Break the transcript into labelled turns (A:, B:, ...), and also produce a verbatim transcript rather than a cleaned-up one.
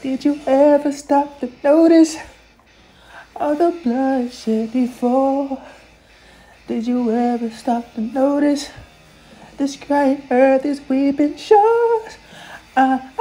A: Did you ever stop to notice all the bloodshed before? Did you ever stop to notice this crying earth is weeping shores? I